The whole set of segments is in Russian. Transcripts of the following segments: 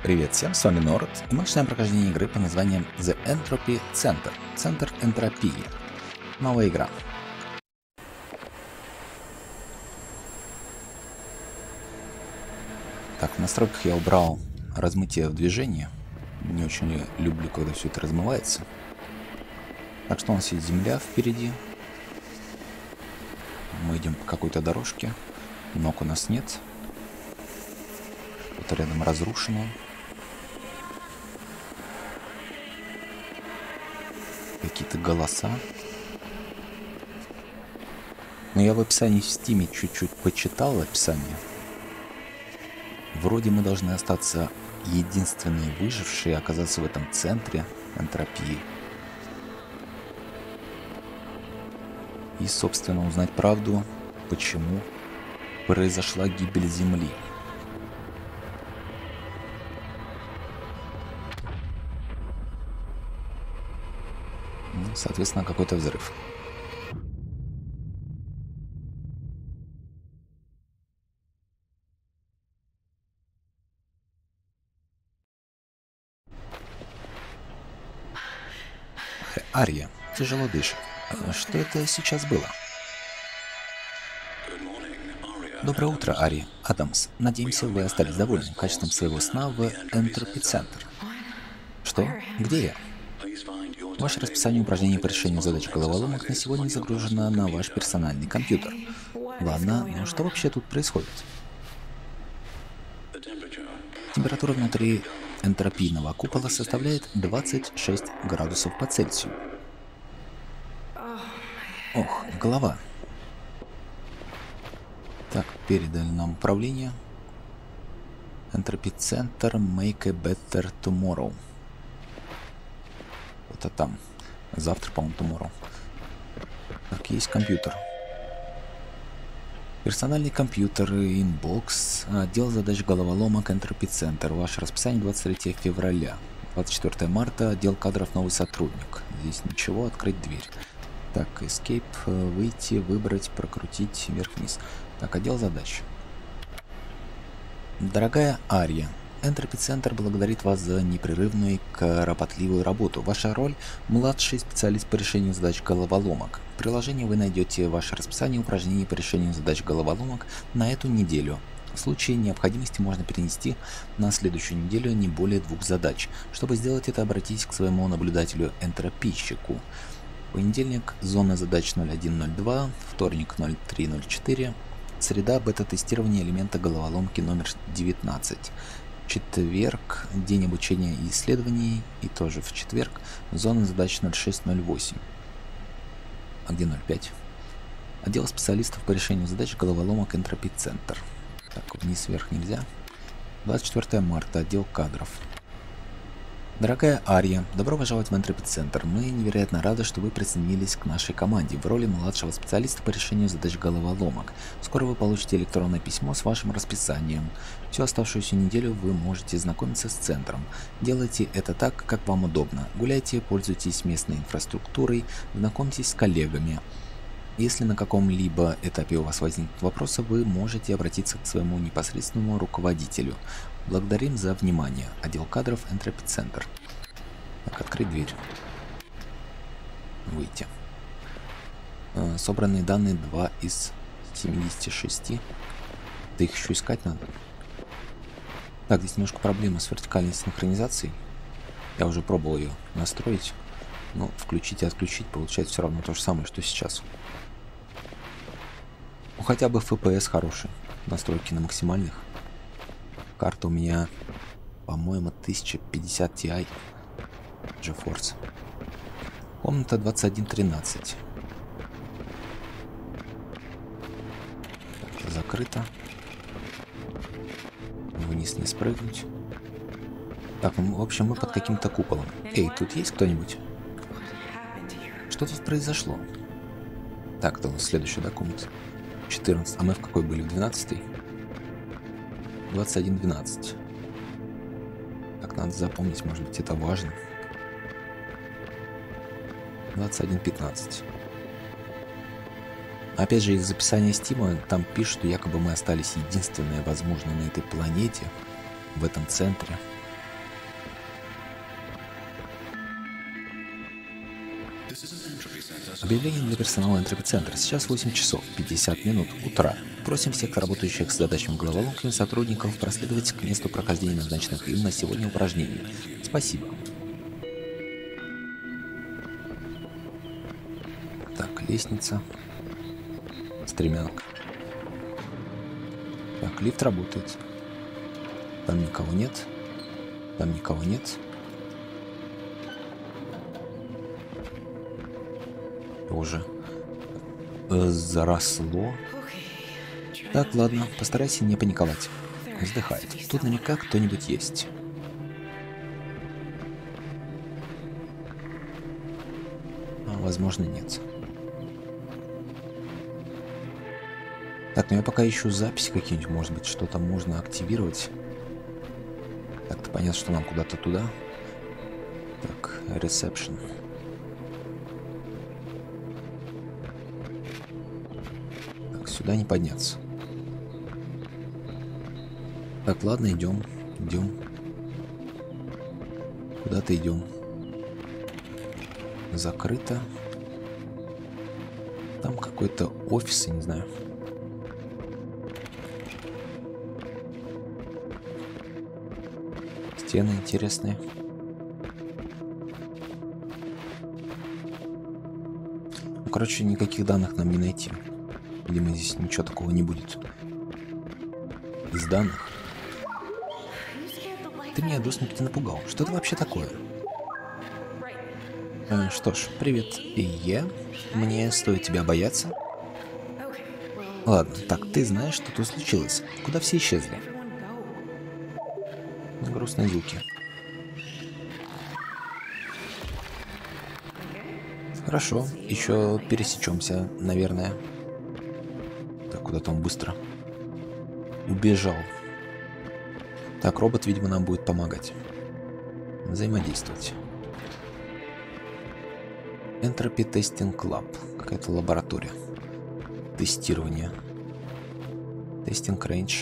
Привет всем, с вами Норд, и мы начинаем прохождение игры под названием The Entropy Center, Центр энтропии. Новая игра. Так, в настройках я убрал размытие в движении. Не очень люблю, когда все это размывается. Так что у нас есть земля впереди. Мы идем по какой-то дорожке. Ног у нас нет. Тут рядом разрушено. Какие-то голоса. Но я в описании в Стиме чуть-чуть почитал описание. Вроде мы должны остаться единственные выжившие, оказаться в этом центре энтропии. И, собственно, узнать правду, почему произошла гибель Земли. Ну, соответственно, какой-то взрыв. Ария, тяжело дышит. Что это сейчас было? Доброе утро, Ария. Адамс. Надеемся, вы остались довольны качеством своего сна в Entropy Center. Что? Где я? Ваше расписание упражнений по решению задач головоломок на сегодня загружено на ваш персональный компьютер. Ладно, но что вообще тут происходит? Температура внутри энтропийного купола составляет 26 градусов по Цельсию. Ох, голова. Так, передали нам управление. Entropy Center, make a better tomorrow. Это там. Завтра, по-моему, tomorrow. Так, есть компьютер. Персональный компьютер, инбокс, отдел задач головоломок, Entropy Center. Ваше расписание 23 февраля. 24 марта, отдел кадров, новый сотрудник. Здесь ничего, открыть дверь. Так, escape, выйти, выбрать, прокрутить вверх-вниз. Так, отдел задач. Дорогая Ария, Entropy Center благодарит вас за непрерывную и кропотливую работу. Ваша роль – младший специалист по решению задач головоломок. В приложении вы найдете ваше расписание упражнений по решению задач головоломок на эту неделю. В случае необходимости можно перенести на следующую неделю не более 2 задач. Чтобы сделать это, обратитесь к своему наблюдателю-энтропийщику. Понедельник – зона задач 0102, вторник 0304, среда – бета-тестирование элемента головоломки номер 19. Четверг – день обучения и исследований, и тоже в четверг зона задач 0608. А где 05? Отдел специалистов по решению задач головоломок Entropy Center. Так, вниз вверх нельзя. 24 марта, отдел кадров. Дорогая Ария, добро пожаловать в Entropy Center. Мы невероятно рады, что вы присоединились к нашей команде в роли младшего специалиста по решению задач головоломок. Скоро вы получите электронное письмо с вашим расписанием. Всю оставшуюся неделю вы можете знакомиться с центром. Делайте это так, как вам удобно. Гуляйте, пользуйтесь местной инфраструктурой, знакомьтесь с коллегами. Если на каком-либо этапе у вас возникнут вопросы, вы можете обратиться к своему непосредственному руководителю. Благодарим за внимание. Отдел кадров Entropy Center. Так, открыть дверь. Выйти. Собранные данные 2 из 76. Да их еще искать надо. Так, здесь немножко проблема с вертикальной синхронизацией. Я уже пробовал ее настроить. Но включить и отключить получается все равно то же самое, что сейчас. Ну, хотя бы FPS хороший. Настройки на максимальных. Карта у меня, по-моему, 1050 Ti GeForce. Комната 2113. Закрыто. Вниз не спрыгнуть. Так, ну, в общем, мы под каким-то куполом. Эй, тут есть кто-нибудь? Что тут произошло? Так, это у нас следующий, да, комната? 14. А мы в какой были? В 12-й? 21:12. Так, надо запомнить, может быть, это важно. 21:15. Опять же, из описания Стима там пишут, что якобы мы остались единственные, возможно, на этой планете, в этом центре. Объявление для персонала энтропицентра. Сейчас 8 часов 50 минут утра. Просим всех работающих с задачами головоломками сотрудников проследовать к месту прохождения назначенных им на сегодня упражнений. Спасибо. Так, лестница. Стремянка. Так, лифт работает. Там никого нет. Там никого нет. Уже заросло. Так, ладно, постарайся не паниковать. Вздыхает. Тут наверняка кто-нибудь есть. А, возможно, нет. Так, ну я пока ищу записи какие-нибудь, может быть, что-то можно активировать. Так-то понятно, что нам куда-то туда. Так, ресепшн. Сюда не подняться. Так, ладно, идем. Идем. Куда-то идем. Закрыто. Там какой-то офис, я не знаю. Стены интересные. Ну, короче, никаких данных нам не найти. Видимо, здесь ничего такого не будет. Из данных. Ты меня до смерти напугал. Что это вообще такое? Что ж, привет. И я? Мне стоит тебя бояться? Ладно, так, ты знаешь, что тут случилось? Куда все исчезли? Грустные звуки. Хорошо, еще пересечемся, наверное. Так, куда-то он быстро убежал. Так, робот, видимо, нам будет помогать. Взаимодействовать. Entropy Testing Lab. Какая-то лаборатория. Тестирование. Testing Range.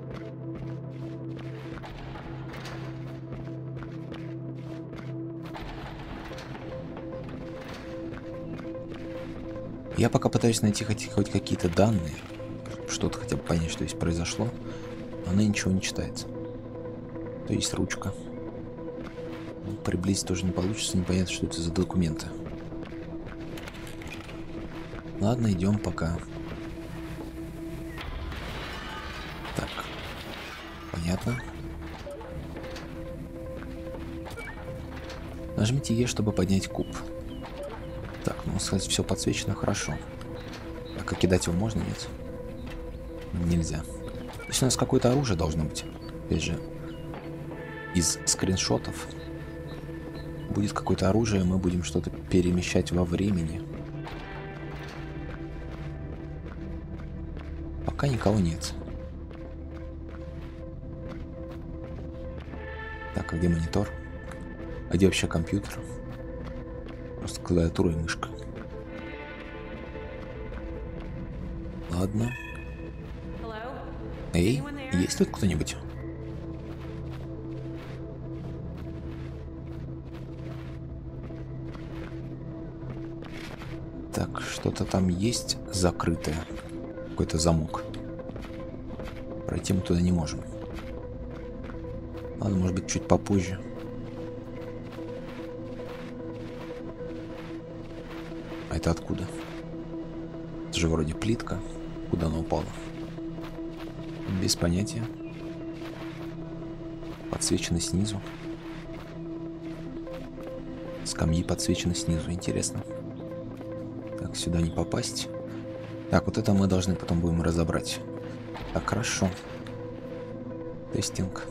Я пока пытаюсь найти хоть какие-то данные, что-то хотя бы понять, что здесь произошло, но она ничего не читается. То есть ручка. Приблизить тоже не получится, непонятно, что это за документы. Ладно, идем пока. Так, понятно. Нажмите Е, чтобы поднять куб. Так, ну, кстати, все подсвечено хорошо. А кидать его можно, нет? Нельзя. То есть у нас какое-то оружие должно быть. Опять же, из скриншотов будет какое-то оружие, мы будем что-то перемещать во времени. Пока никого нет. Так, а где монитор? А где вообще компьютер? Просто клавиатура и мышка. Ладно. Эй, есть тут кто-нибудь? Так, что-то там есть закрытое. Какой-то замок. Пройти мы туда не можем. Ладно, может быть, чуть попозже. А это откуда? Это же вроде плитка. Куда она упала? Без понятия. Подсвечено снизу. Скамьи подсвечены снизу. Интересно. Так, сюда не попасть. Так, вот это мы должны потом будем разобрать. Так, хорошо. Тестинг.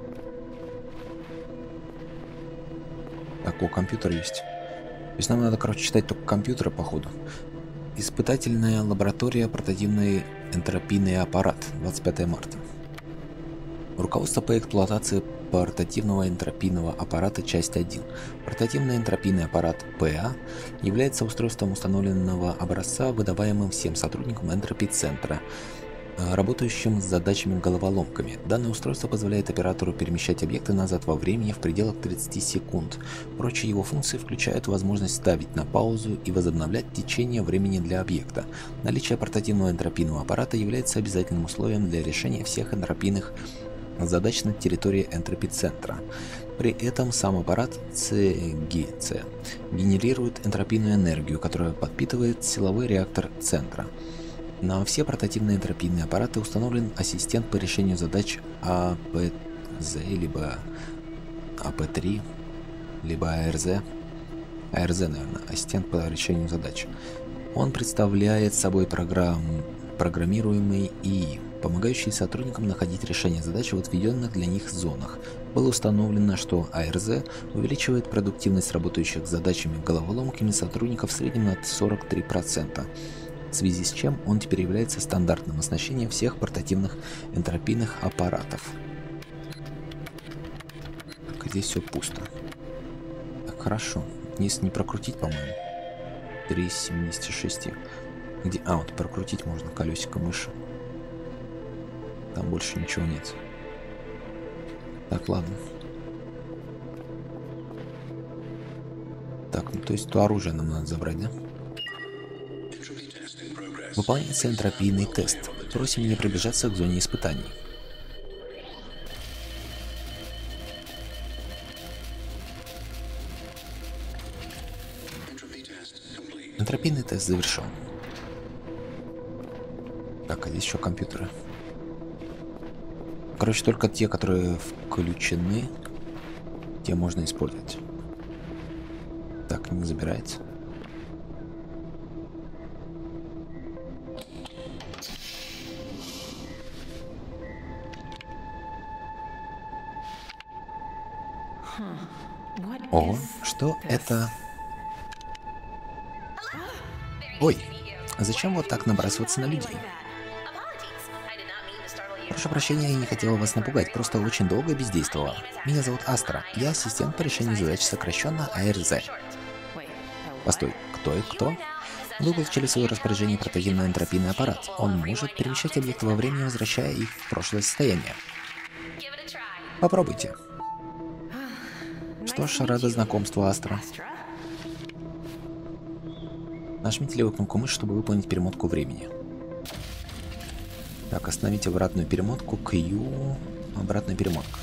Так, о, компьютер есть. То есть нам надо, короче, читать только компьютеры, походу. Испытательная лаборатория, прототипный энтропийный аппарат. 25 марта. Руководство по эксплуатации портативного энтропийного аппарата, часть 1. Портативный энтропийный аппарат ПА является устройством установленного образца, выдаваемым всем сотрудникам энтропи-центра. работающим с задачами-головоломками. Данное устройство позволяет оператору перемещать объекты назад во времени в пределах 30 секунд. Прочие его функции включают возможность ставить на паузу и возобновлять течение времени для объекта. Наличие портативного энтропийного аппарата является обязательным условием для решения всех энтропийных задач на территории энтропи-центра. При этом сам аппарат CGC генерирует энтропийную энергию, которая подпитывает силовой реактор центра. На все портативные энтропийные аппараты установлен ассистент по решению задач АПЗ, либо АП3, либо АРЗ. АРЗ, наверное, ассистент по решению задач. Он представляет собой программируемый ИИ, помогающий сотрудникам находить решение задач в отведенных для них зонах. Было установлено, что АРЗ увеличивает продуктивность работающих с задачами-головоломками сотрудников в среднем на 43%. В связи с чем он теперь является стандартным оснащением всех портативных энтропийных аппаратов. Так, здесь все пусто. Так, хорошо. Низ не прокрутить, по-моему. 3 из 76. Где? А, вот прокрутить можно колесико мыши. Там больше ничего нет. Так, ладно. Так, ну то есть то оружие нам надо забрать, да? Выполняется энтропийный тест. Просим не приближаться к зоне испытаний. Энтропийный тест завершен. Так, а здесь еще компьютеры. Короче, только те, которые включены, те можно использовать. Так, не забирается. Ого, что это? Ой, а зачем вот так набрасываться на людей? Прошу прощения, я не хотела вас напугать, просто очень долго бездействовала. Меня зовут Астра, я ассистент по решению задач, сокращенно АРЗ. Постой, кто и кто? Вы получили в свое распоряжение портативный энтропийный аппарат. Он может перемещать объекты во времени, возвращая их в прошлое состояние. Попробуйте. Что ж, рада знакомству, Астра. Нажмите левую кнопку мыши, чтобы выполнить перемотку времени. Так, остановите обратную перемотку. Q. Обратная перемотка.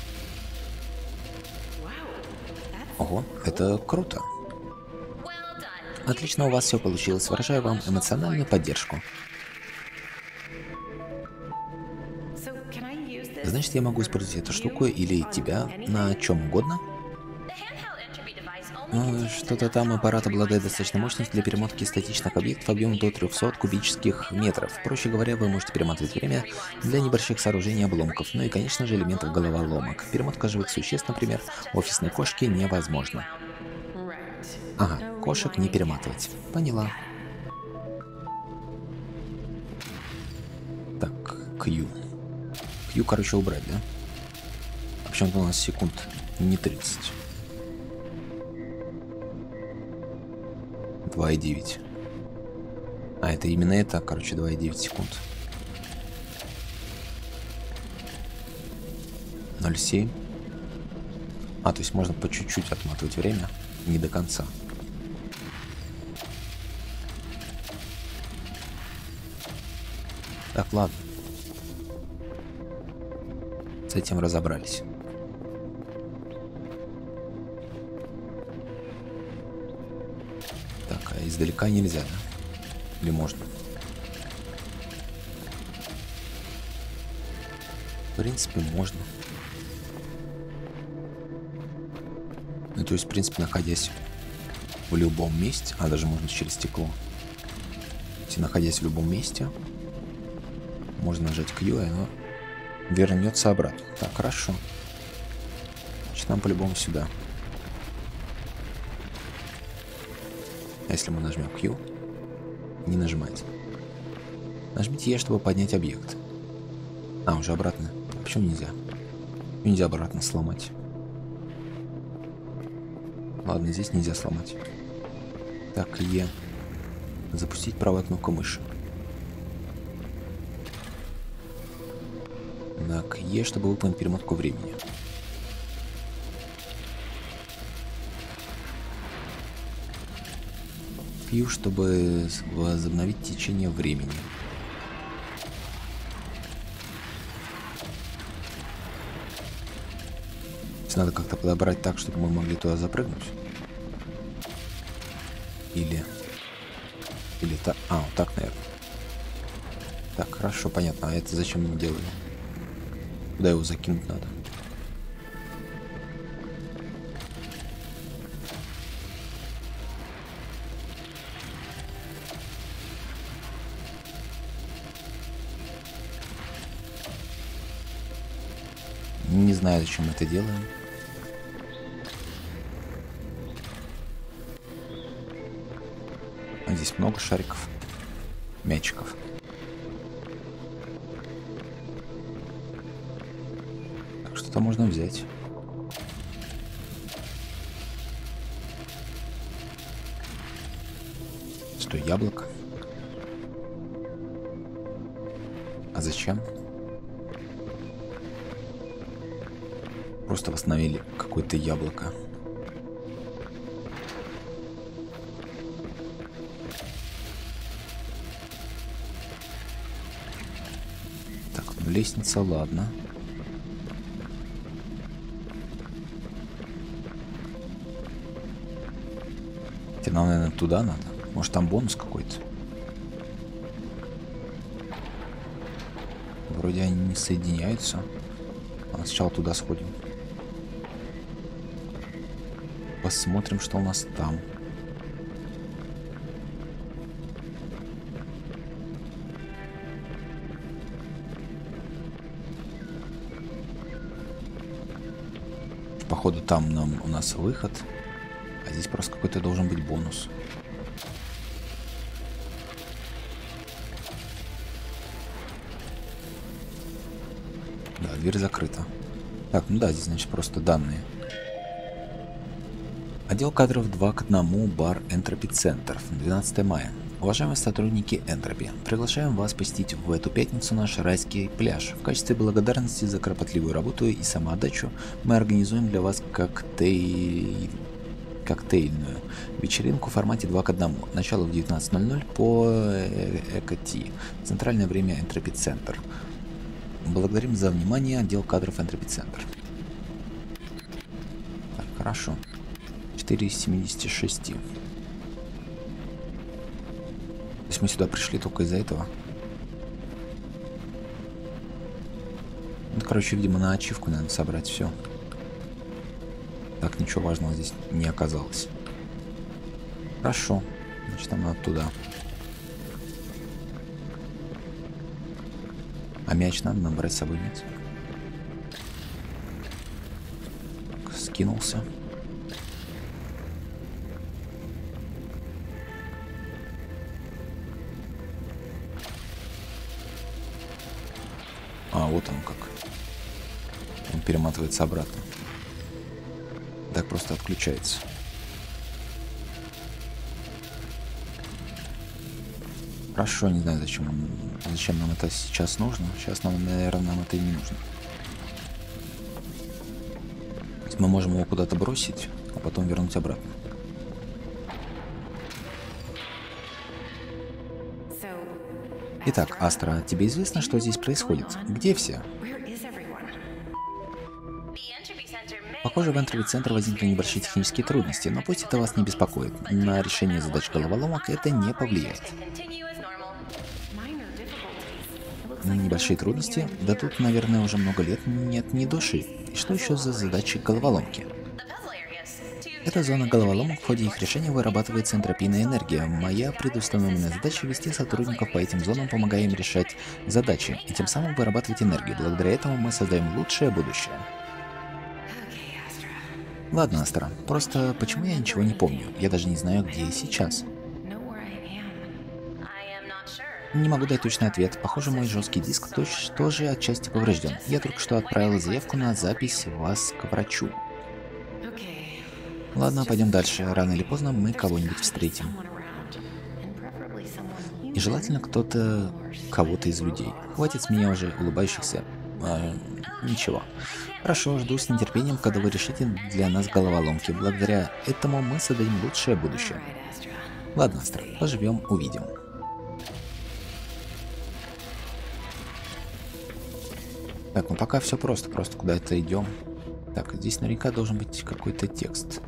Ого, это круто. Отлично, у вас все получилось. Выражаю вам эмоциональную поддержку. Значит, я могу использовать эту штуку или тебя на чем угодно? Что-то там аппарат обладает достаточной мощностью для перемотки статичных объектов объемом до 300 кубических метров. Проще говоря, вы можете перематывать время для небольших сооружений обломков, ну и, конечно же, элементов головоломок. Перемотка живых существ, например, офисной кошки, невозможно. Ага, кошек не перематывать. Поняла. Так, Q. Q, короче, убрать, да? А почему-то у нас секунд не 30. 2,9. А, это именно это, короче, 2,9 секунд. 0,7. А, то есть можно по чуть-чуть отматывать время, не до конца. Так, ладно. С этим разобрались. Так, а издалека нельзя, да? Или можно? В принципе, можно. Ну, то есть, в принципе, находясь в любом месте, а даже можно через стекло. Если находясь в любом месте, можно нажать Q, и оно вернется обратно. Так, хорошо. Значит, нам по-любому сюда. А если мы нажмем Q, не нажимайте. Нажмите E, чтобы поднять объект. А, уже обратно. Почему нельзя? Нельзя обратно сломать. Ладно, здесь нельзя сломать. Так, E. Запустить правую кнопку мыши. Так, Е, чтобы выполнить перемотку времени. Q, чтобы возобновить течение времени. Надо как-то подобрать так, чтобы мы могли туда запрыгнуть. Или так. А, вот так, наверное. Так, хорошо, понятно. А это зачем мы делаем? Куда его закинуть надо? Не знаю, зачем мы это делаем. А здесь много шариков, мячиков. Так, что-то можно взять. Что, яблоко? А зачем? Просто восстановили какое-то яблоко. Так, ну лестница, ладно. Хотя нам, наверное, туда надо. Может, там бонус какой-то? Вроде они не соединяются. А сначала туда сходим. Посмотрим, что у нас там. Походу там у нас выход. А здесь просто какой-то должен быть бонус. Да, дверь закрыта. Так, ну да, здесь, значит, просто данные. Отдел кадров 2 к 1, бар Энтропи Центр, 12 мая. Уважаемые сотрудники Энтропи, приглашаем вас посетить в эту пятницу наш райский пляж. В качестве благодарности за кропотливую работу и самоотдачу мы организуем для вас коктейльную вечеринку в формате 2 к 1. Начало в 19:00 по ЭКТ. Центральное время Энтропи Центр. Благодарим за внимание, отдел кадров Энтропи Центр. Так, хорошо. 4 из 76. То есть мы сюда пришли только из-за этого. Ну, короче, видимо, на ачивку надо собрать все. Так, ничего важного здесь не оказалось. Хорошо. Значит, нам надо туда. А мяч надо нам брать с собой, нет? Так, скинулся. А, вот он как. Он перематывается обратно. Так просто отключается. Хорошо, не знаю, зачем нам это сейчас нужно. Сейчас нам, наверное, нам это и не нужно. Мы можем его куда-то бросить, а потом вернуть обратно. Итак, Астра, тебе известно, что здесь происходит? Где все? Похоже, в Энтропи-центре возникли небольшие технические трудности, но пусть это вас не беспокоит. На решение задач головоломок это не повлияет. Небольшие трудности? Да тут, наверное, уже много лет нет ни души. И что еще за задачи головоломки? Это зона головоломок, в ходе их решения вырабатывается энтропийная энергия. Моя предустановленная задача — вести сотрудников по этим зонам, помогая им решать задачи, и тем самым вырабатывать энергию. Благодаря этому мы создаем лучшее будущее. Ладно, Астра, просто почему я ничего не помню? Я даже не знаю, где я сейчас. Не могу дать точный ответ. Похоже, мой жесткий диск тоже отчасти поврежден. Я только что отправила заявку на запись вас к врачу. Ладно, пойдем дальше. Рано или поздно мы кого-нибудь встретим. И желательно кого-то из людей. Хватит с меня уже улыбающихся Ничего. Хорошо, жду с нетерпением, когда вы решите для нас головоломки. Благодаря этому мы создадим лучшее будущее. Ладно, Астра, поживем, увидим. Так, ну пока все просто куда-то идем. Так, здесь наверняка должен быть какой-то текст.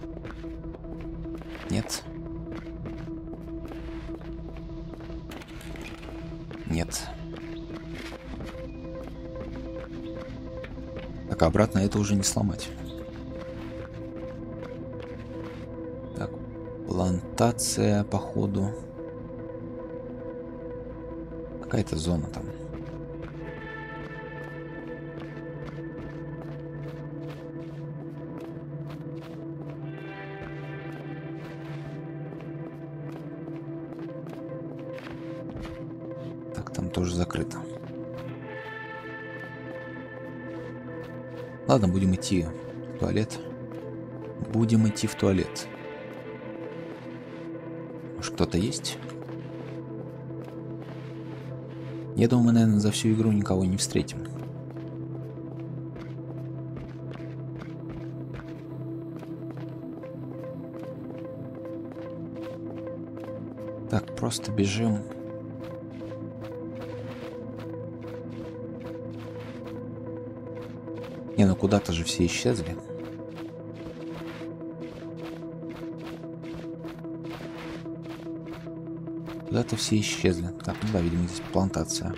Нет. Нет. Так, обратно это уже не сломать. Так, плантация, походу. Какая-то зона там. Так, там тоже закрыто. Ладно, будем идти в туалет. Будем идти в туалет. Может, кто-то есть? Я думаю, мы, наверное, за всю игру никого не встретим. Так, просто бежим. Не, ну куда-то же все исчезли. Куда-то все исчезли. Так, ну да, видимо, здесь плантация.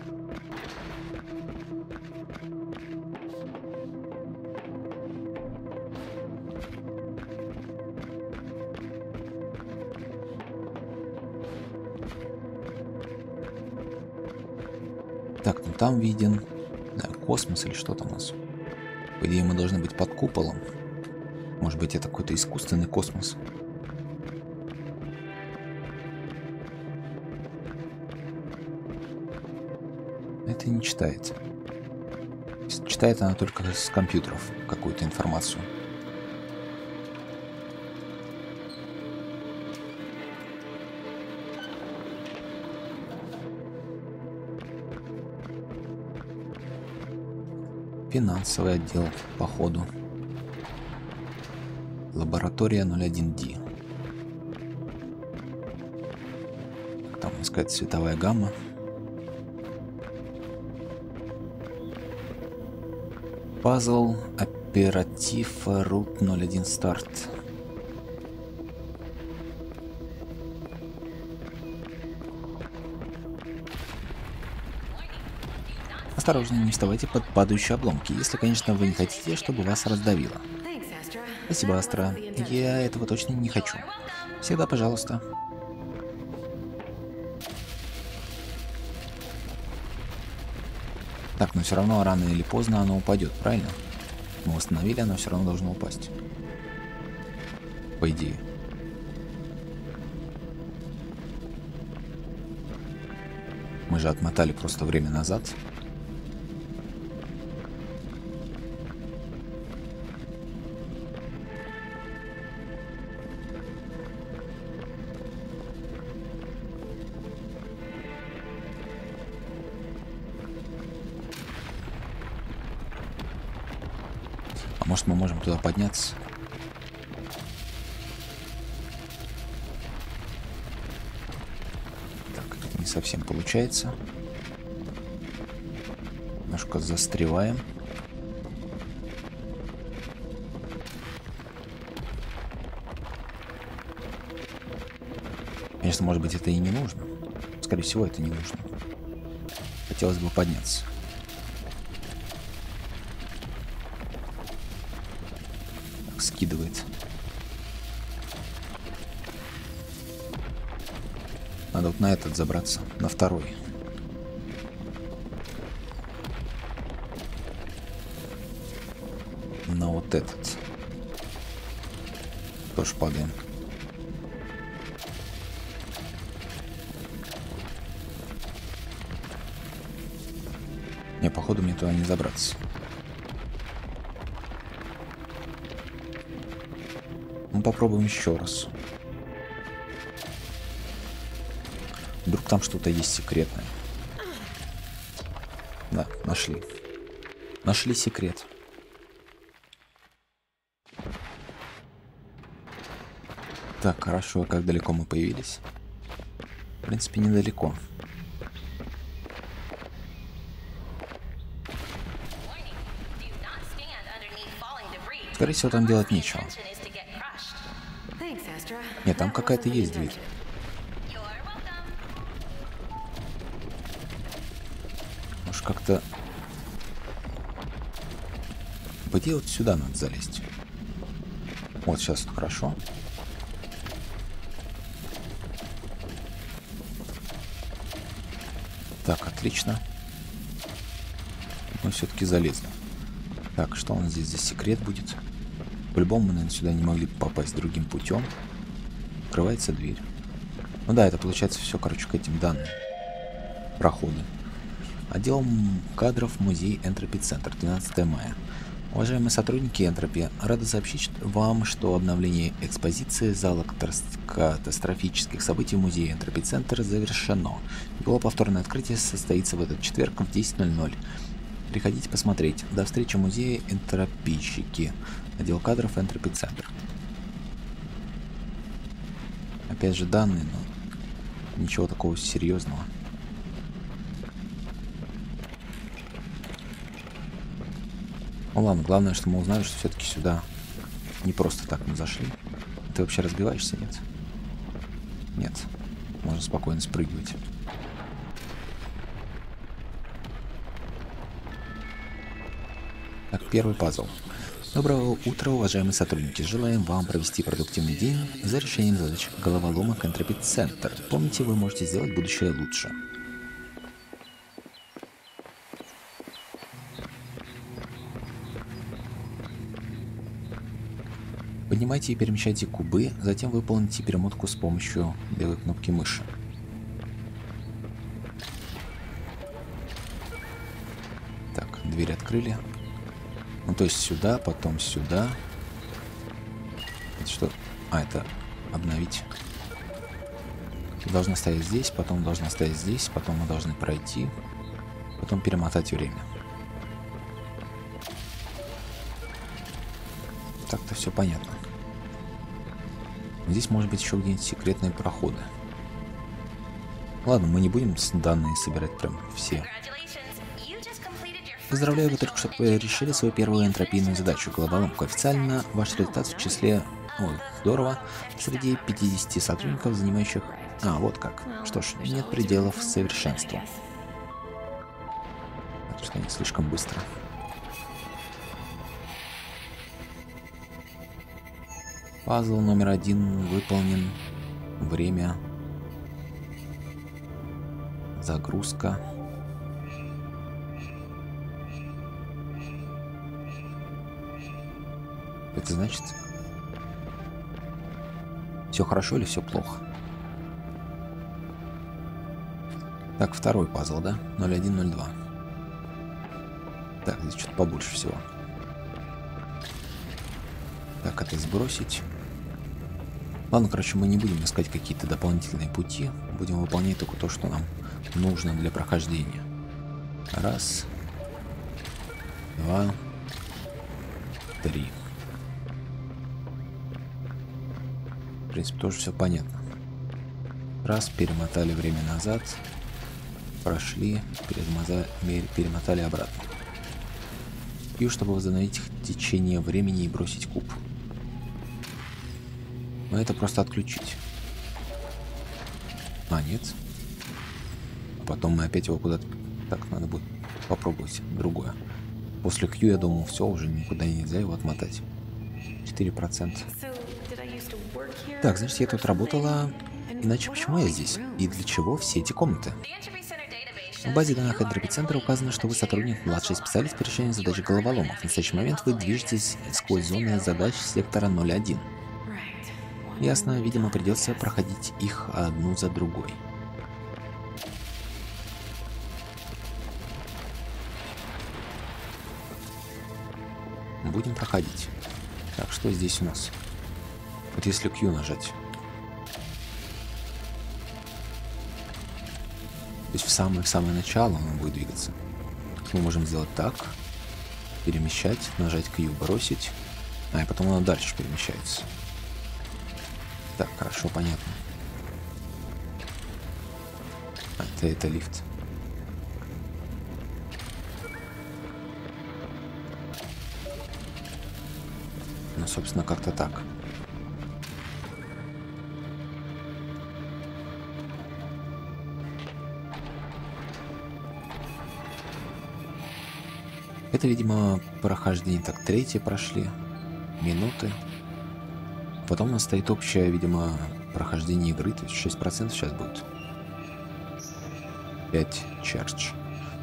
Так, ну там виден, да, космос или что там у нас. По идее, мы должны быть под куполом. Может быть, это какой-то искусственный космос. Это не читается. Читает она только с компьютеров какую-то информацию. Финансовый отдел, походу. Лаборатория 01D. Там какая-то цветовая гамма. Пазл, оператив, root 01 старт. Осторожно, не вставайте под падающие обломки, если, конечно, вы не хотите, чтобы вас раздавило. Спасибо, Астра. Я этого точно не хочу. Всегда пожалуйста. Так, но все равно рано или поздно оно упадет, правильно? Мы восстановили, оно все равно должно упасть. По идее. Мы же отмотали просто время назад. А может, мы можем туда подняться? Так, не совсем получается. Немножко застреваем. Конечно, может быть, это и не нужно. Скорее всего, это не нужно. Хотелось бы подняться. Так, скидывает. Надо вот на этот забраться, на второй. На вот этот. Тоже падаем. Не, походу мне туда не забраться. Ну, попробуем еще раз. Вдруг там что-то есть секретное. Да, нашли. Нашли секрет. Так, хорошо, а как далеко мы появились? В принципе, недалеко. Скорее всего, там делать нечего. Нет, там какая-то есть дверь. Может, как-то... По идее, вот сюда надо залезть. Вот, сейчас тут хорошо. Так, отлично. Мы все-таки залезли. Так, что у нас здесь за секрет будет? По-любому мы, наверное, сюда не могли попасть другим путем. Открывается дверь. Ну да, это получается все, короче, к этим данным. Проходы. Отдел кадров музей Энтропи-центр, 12 мая. Уважаемые сотрудники Энтропи, рады сообщить вам, что обновление экспозиции зала катастрофических событий в музее Энтропи-центр завершено. Его повторное открытие состоится в этот четверг в 10:00. Приходите посмотреть. До встречи в музее Энтропийщики. Отдел кадров Энтропи-центр. Опять же данные, но ничего такого серьезного. Ну ладно, главное, что мы узнали, что все-таки сюда не просто так мы зашли. Ты вообще разбиваешься, нет? Нет. Можно спокойно спрыгивать. Так, первый пазл. Доброго утра, уважаемые сотрудники. Желаем вам провести продуктивный день за решением задач головоломок Энтропи-центр. Помните, вы можете сделать будущее лучше. Поднимайте и перемещайте кубы, затем выполните перемотку с помощью левой кнопки мыши. Так, дверь открыли. Ну, то есть сюда, потом сюда. Это что? А, это обновить. Должна стоять здесь, потом должна стоять здесь, потом мы должны пройти, потом перемотать время. Так-то все понятно. Здесь может быть еще где-нибудь секретные проходы. Ладно, мы не будем данные собирать прям все. Поздравляю, вы только что решили свою первую энтропийную задачу — головоломку. Официально ваш результат в числе... Ой, здорово. Среди 50 сотрудников, занимающих... А, вот как. Что ж, нет пределов совершенству. Это что, не слишком быстро. Пазл номер 1 выполнен. Время. Загрузка. Это значит, все хорошо или все плохо? Так, второй пазл, да? 0102. Так, здесь что-то побольше всего. Так, это сбросить. Ладно, короче, мы не будем искать какие-то дополнительные пути. Будем выполнять только то, что нам нужно для прохождения. Раз. Два. Три. В принципе, тоже все понятно. Раз, перемотали время назад. Прошли, перемотали обратно. И чтобы восстановить течение времени и бросить куб. Но это просто отключить. А, нет. А потом мы опять его куда-то... Так, надо будет попробовать другое. После Q, я думал, все, уже никуда нельзя его отмотать. 4%. Так, значит, я тут работала... Иначе почему я здесь? И для чего все эти комнаты? В базе данных Энтропи-центра указано, что вы сотрудник, младший специалист по решению задач головоломок. В настоящий момент вы движетесь сквозь зоны задач сектора 01. Ясно, видимо, придется проходить их одну за другой. Будем проходить. Так, что здесь у нас? Вот если Q нажать. То есть в самое начало он будет двигаться. Мы можем сделать так. перемещать, нажать Q, бросить. А, и потом оно дальше перемещается. Так, хорошо, понятно. А, это лифт. Ну, собственно, как-то так. Это, видимо, прохождение. Так, третье прошли. Минуты. Потом у нас стоит общее, видимо, прохождение игры. То есть 6% сейчас будет. 5 черч.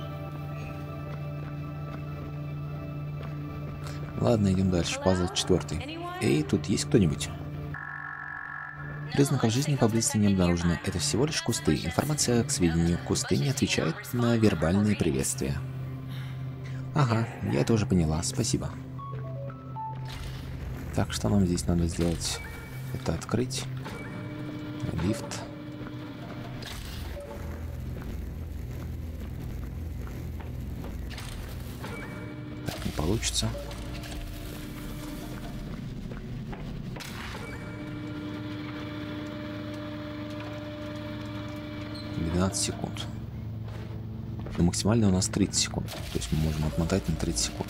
Ладно, идем дальше. Пазл 4. Эй, тут есть кто-нибудь? Признаков жизни поблизости не обнаружено. Это всего лишь кусты. Информация к сведению. Кусты не отвечают на вербальные приветствия. Ага, я это уже поняла. Спасибо. Так, что нам здесь надо сделать? Это открыть. Лифт. Так, не получится. Секунд. Но максимально у нас 30 секунд. То есть мы можем отмотать на 30 секунд.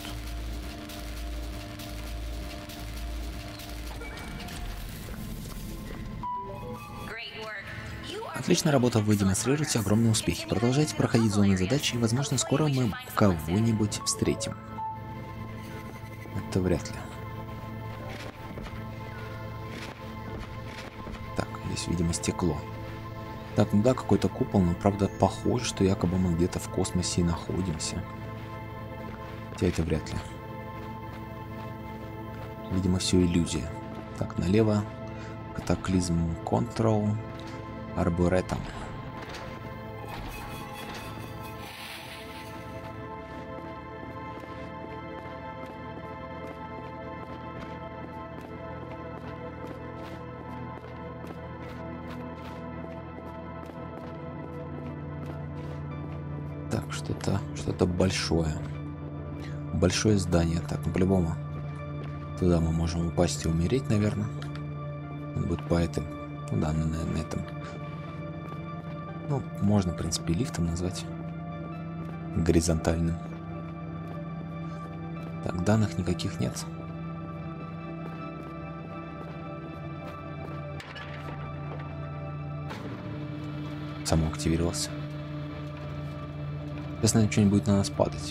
Отличная работа, вы демонстрируете огромные успехи. Продолжайте проходить зоны задач, и, возможно, скоро мы кого-нибудь встретим. Это вряд ли. Так, здесь, видимо, стекло. Так, ну да, какой-то купол, но правда похоже, что якобы мы где-то в космосе и находимся. Хотя это вряд ли. Видимо, все иллюзия. Так, налево. Катаклизм Control. Арборетом. Так, что-то большое. Большое здание. Так, ну по-любому. Туда мы можем упасть и умереть, наверное. Он будет по этому. Ну да, на этом. Ну, можно, в принципе, лифтом назвать. Горизонтальным. Так, данных никаких нет. Само активировался. Сейчас, наверное, что-нибудь будет на нас падать.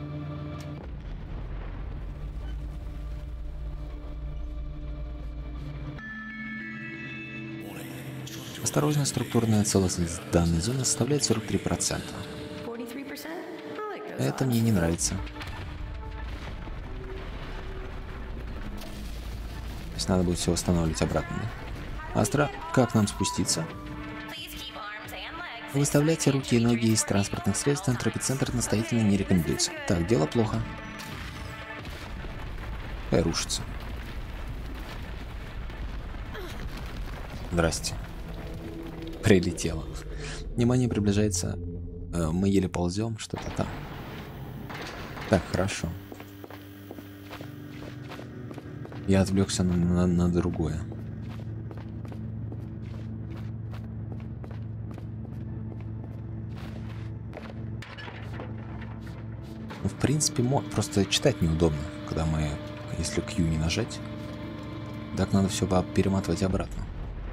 Осторожно, структурная целостность данной зоны составляет 43%. Это мне не нравится. То есть надо будет все восстанавливать обратно. Астра, как нам спуститься? Выставляйте руки и ноги из транспортных средств, антропоцентр настоятельно не рекомендуется. Так, дело плохо. Рушится. Здрасте. Прилетело. Внимание, приближается. Мы еле ползем, что-то там. Так, хорошо. Я отвлекся на другое. Ну, в принципе, просто читать неудобно, когда мы, если Q не нажать. Так надо все перематывать обратно.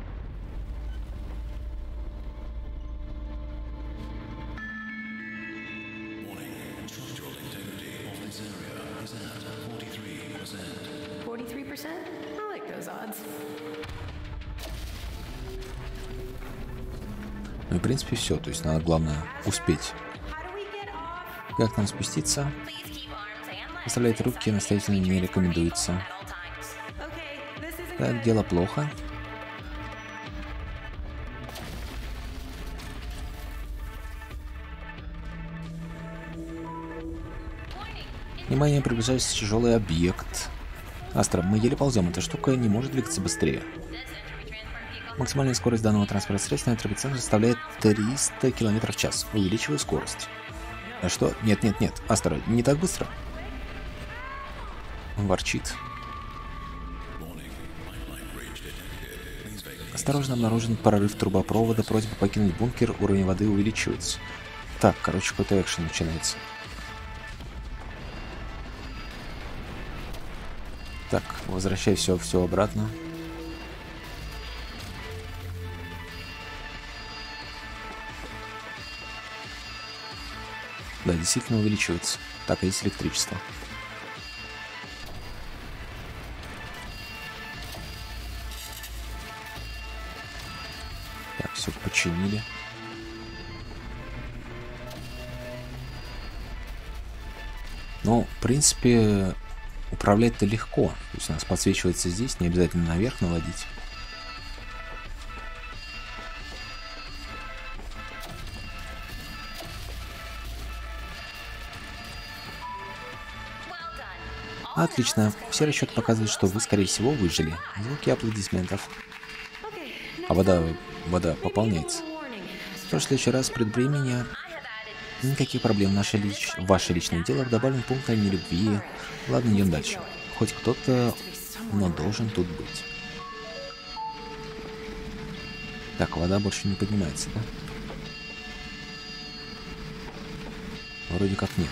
Ну и в принципе все, то есть надо главное успеть. Как нам спуститься? Выставлять руки настоятельно не рекомендуется. Так, дело плохо. Внимание, приближается тяжелый объект. Астра, мы еле ползем, эта штука не может двигаться быстрее. Максимальная скорость данного транспортного средства на антропоцентре составляет 300 км в час. Увеличиваю скорость. А что? Нет, Астра, не так быстро. ворчит. Осторожно, обнаружен прорыв трубопровода. Просьба покинуть бункер. Уровень воды увеличивается. Так, короче, какой-то экшен начинается. Так, возвращай все обратно. Да, действительно увеличивается. Так, а есть электричество. Так, все починили. Ну, в принципе, управлять-то легко. То есть у нас подсвечивается здесь, не обязательно наверх наводить. Отлично. Все расчеты показывают, что вы, скорее всего, выжили. Звуки аплодисментов. А вода пополняется. В следующий раз предвремени. Никаких проблем. Ваше личное дело в добавлен пункт о нелюбви. Ладно, идем дальше. Хоть кто-то, но должен тут быть. Так, вода больше не поднимается, да? Вроде как нет.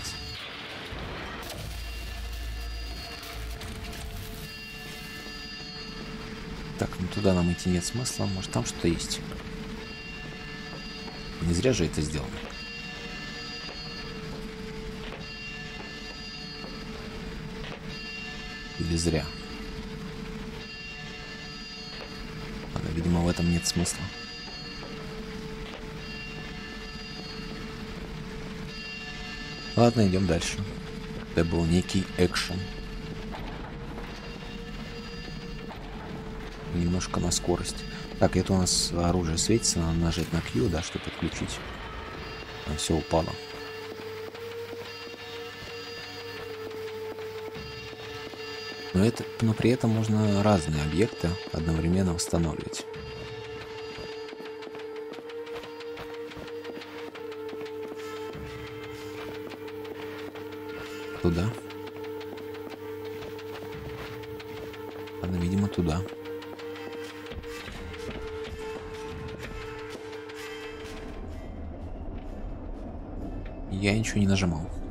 Так, ну туда нам идти нет смысла. Может, там что-то есть. Не зря же это сделано. Или зря. Ладно, видимо, в этом нет смысла. Ладно, идем дальше. Это был некий экшен. Немножко на скорость. Так, это у нас оружие светится. Надо нажать на Q, да, чтобы подключить. Все упало. Но при этом можно разные объекты одновременно восстанавливать. Туда. Ладно, видимо, туда. Я ничего не нажимал.